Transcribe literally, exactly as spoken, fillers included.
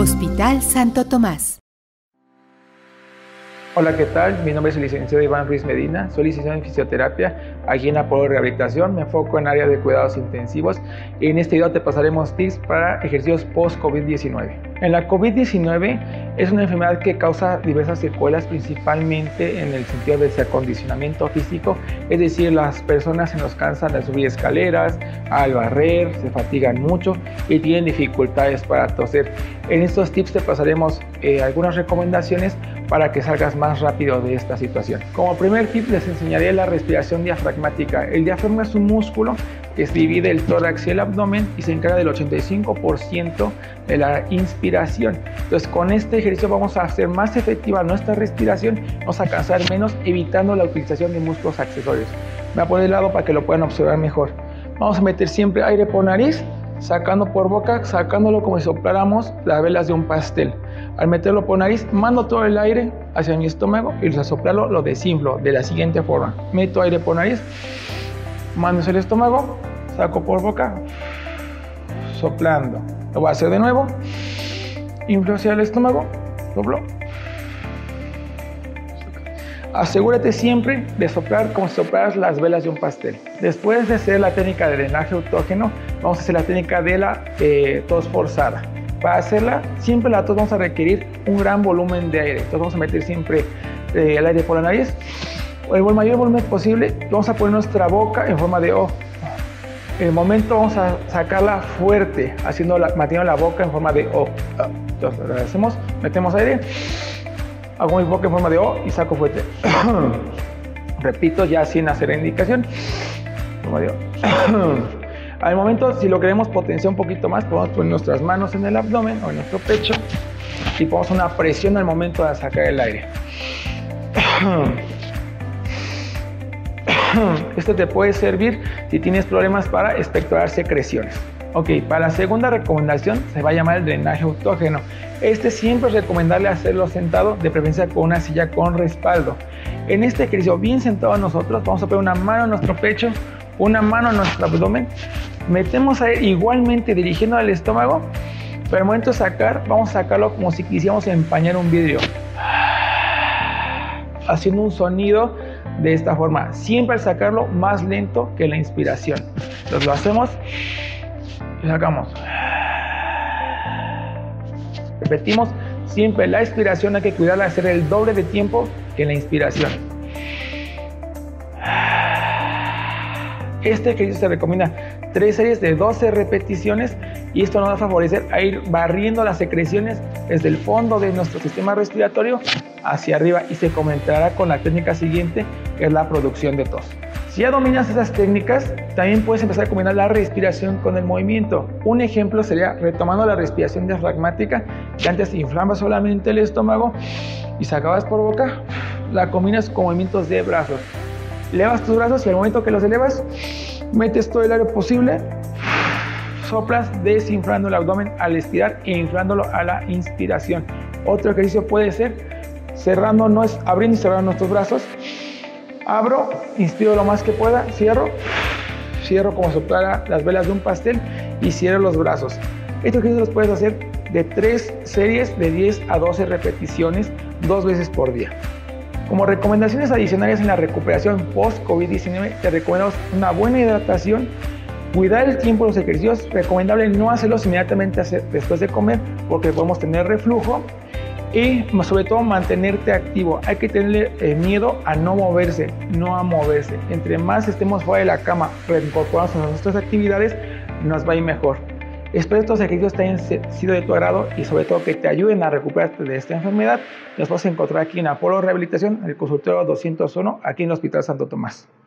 Hospital Santo Tomás. Hola, ¿qué tal? Mi nombre es el licenciado Iván Ruiz Medina, soy licenciado en fisioterapia aquí en Apolo Rehabilitación, me enfoco en área de cuidados intensivos y en este video te pasaremos tips para ejercicios post COVID diecinueve. En la COVID diecinueve es una enfermedad que causa diversas secuelas, principalmente en el sentido de acondicionamiento físico, es decir, las personas se nos cansan de subir escaleras, al barrer, se fatigan mucho y tienen dificultades para toser. En estos tips te pasaremos eh, algunas recomendaciones para que salgas más rápido de esta situación. Como primer tip les enseñaré la respiración diafragmática. El diafragma es un músculo que se divide el tórax y el abdomen y se encarga del ochenta y cinco por ciento de la inspiración. Entonces con este ejercicio vamos a hacer más efectiva nuestra respiración, vamos a cansar menos evitando la utilización de músculos accesorios. Me voy a poner de lado para que lo puedan observar mejor. Vamos a meter siempre aire por nariz, sacando por boca, sacándolo como si sopláramos las velas de un pastel. Al meterlo por nariz, mando todo el aire hacia mi estómago y al soplarlo lo desinflo de la siguiente forma. Meto aire por nariz, mando hacia el estómago, saco por boca, soplando. Lo voy a hacer de nuevo. Inflo hacia el estómago, soplo. Asegúrate siempre de soplar como si soplaras las velas de un pastel. Después de hacer la técnica de drenaje autógeno, vamos a hacer la técnica de la eh, tos forzada. Para hacerla, siempre la tos vamos a requerir un gran volumen de aire. Entonces vamos a meter siempre eh, el aire por la nariz, el mayor volumen posible. Vamos a poner nuestra boca en forma de O. En el momento vamos a sacarla fuerte, haciendo la, manteniendo la boca en forma de O. Entonces lo hacemos, metemos aire, hago mi boca en forma de O y saco fuerte. Repito, ya sin hacer la indicación. Forma de O. Al momento, si lo queremos potenciar un poquito más, podemos poner nuestras manos en el abdomen o en nuestro pecho y ponemos una presión al momento de sacar el aire. Esto te puede servir si tienes problemas para expectorar secreciones. Ok, para la segunda recomendación se va a llamar el drenaje autógeno. Este siempre es recomendable hacerlo sentado, de preferencia con una silla con respaldo. En este ejercicio, bien sentado nosotros, vamos a poner una mano en nuestro pecho, una mano en nuestro abdomen, metemos aire igualmente dirigiendo al estómago, pero al momento de sacar, vamos a sacarlo como si quisiéramos empañar un vidrio, haciendo un sonido de esta forma, siempre al sacarlo más lento que la inspiración. Entonces lo hacemos y sacamos. Repetimos, siempre la expiración hay que cuidarla, hacer el doble de tiempo que la inspiración. Este ejercicio se recomienda tres series de doce repeticiones y esto nos va a favorecer a ir barriendo las secreciones desde el fondo de nuestro sistema respiratorio hacia arriba y se complementará con la técnica siguiente, que es la producción de tos. Si ya dominas esas técnicas, también puedes empezar a combinar la respiración con el movimiento. Un ejemplo sería retomando la respiración diafragmática, que antes inflambas solamente el estómago y sacabas por boca, la combinas con movimientos de brazos. Elevas tus brazos y al momento que los elevas, metes todo el aire posible, soplas desinflando el abdomen al estirar e inflándolo a la inspiración. Otro ejercicio puede ser cerrando, no es abriendo y cerrando nuestros brazos. Abro, inspiro lo más que pueda, cierro, cierro como si soplara las velas de un pastel y cierro los brazos. Estos ejercicios los puedes hacer de tres series de diez a doce repeticiones, dos veces por día. Como recomendaciones adicionales en la recuperación post COVID diecinueve, te recomendamos una buena hidratación, cuidar el tiempo de los ejercicios, recomendable no hacerlos inmediatamente después de comer porque podemos tener reflujo y sobre todo mantenerte activo. Hay que tenerle eh, miedo a no moverse, no a moverse. Entre más estemos fuera de la cama, reincorporarnos a nuestras actividades, nos va a ir mejor. Espero que estos ejercicios te hayan sido de tu agrado y sobre todo que te ayuden a recuperarte de esta enfermedad. Nos vas a encontrar aquí en Apolo Rehabilitación, en el consultorio doscientos uno, aquí en el Hospital Santo Tomás.